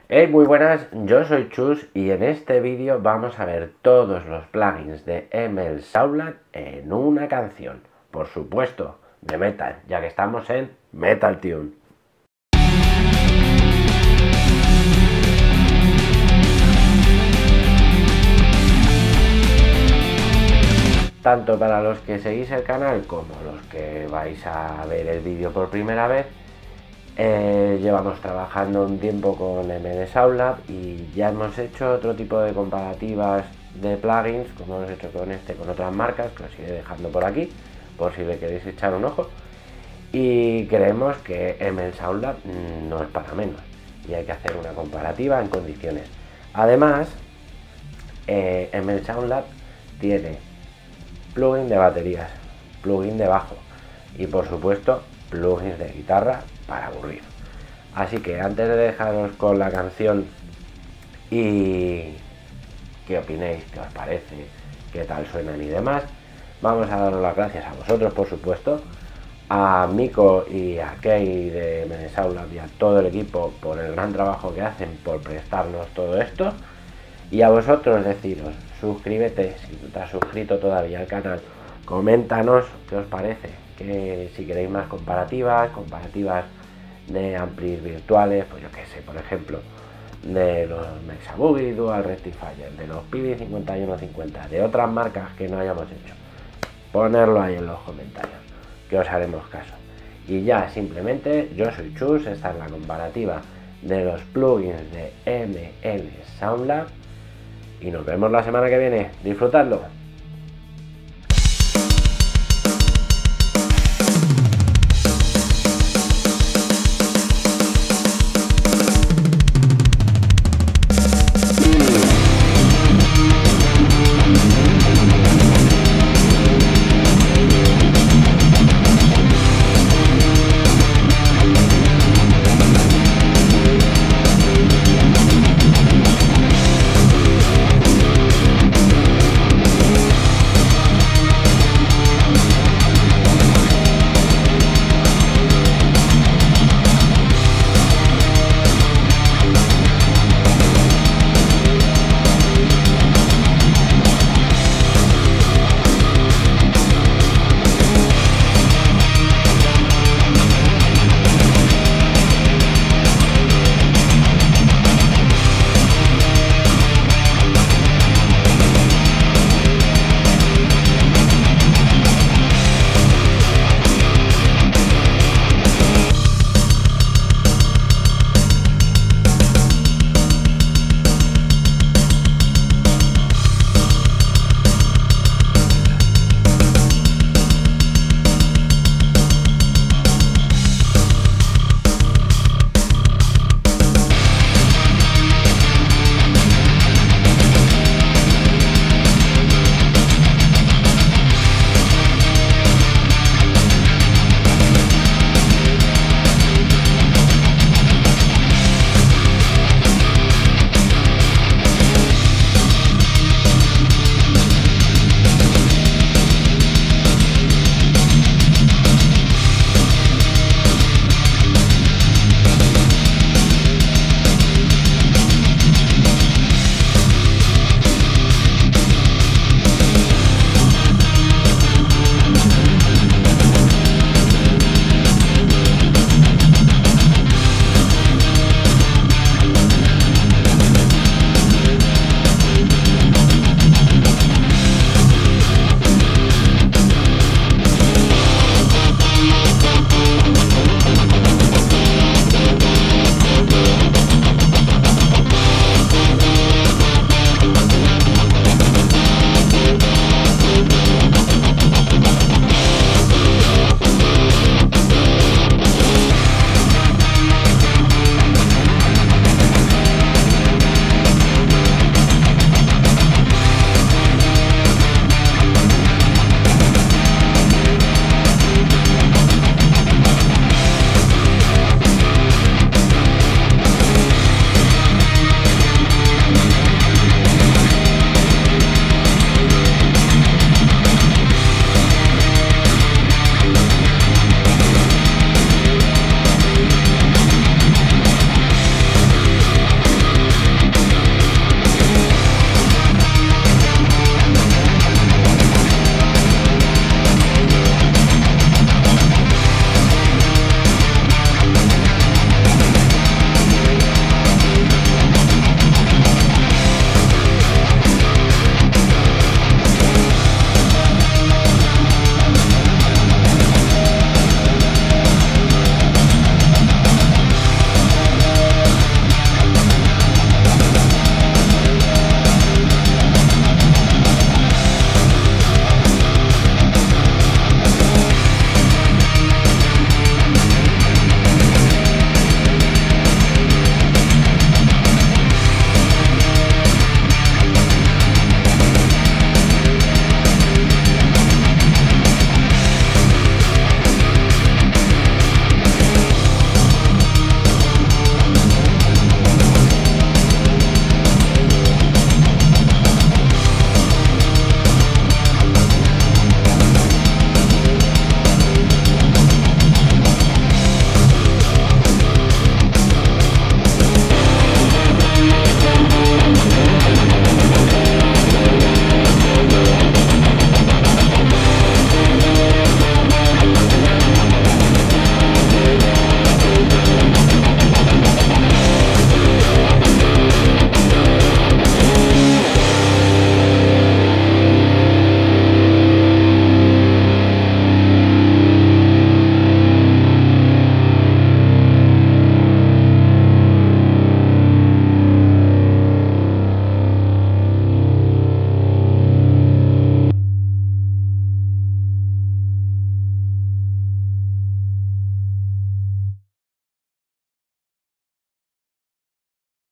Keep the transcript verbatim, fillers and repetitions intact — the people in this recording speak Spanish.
Hey, muy buenas, yo soy Chus y en este vídeo vamos a ver todos los plugins de M L Saulat en una canción, por supuesto, de metal, ya que estamos en Metal Tune. Tanto para los que seguís el canal como los que vais a ver el vídeo por primera vez, Eh, llevamos trabajando un tiempo con M D Saulat y ya hemos hecho otro tipo de comparativas de plugins, como hemos hecho con este, con otras marcas, que os iré dejando por aquí, por si le queréis echar un ojo. Y creemos que M D Saulat no es para menos y hay que hacer una comparativa en condiciones. Además, eh, M D Saulat tiene plugin de baterías, plugin de bajo y por supuesto plugins de guitarra para aburrir. Así que antes de dejaros con la canción y qué opinéis, qué os parece, qué tal suenan y demás, vamos a daros las gracias a vosotros, por supuesto, a Miko y a Kei de M D Saulat y a todo el equipo por el gran trabajo que hacen, por prestarnos todo esto, y a vosotros deciros, suscríbete si no te has suscrito todavía al canal, coméntanos qué os parece, que si queréis más comparativas, comparativas de amplis virtuales, pues yo que sé, por ejemplo, de los Mesa Boogie Dual Rectifier, de los P B cincuenta y uno cincuenta, de otras marcas que no hayamos hecho, ponerlo ahí en los comentarios, que os haremos caso. Y ya, simplemente, yo soy Chus, esta es la comparativa de los plugins de M L Saulat y nos vemos la semana que viene. ¡Disfrutadlo!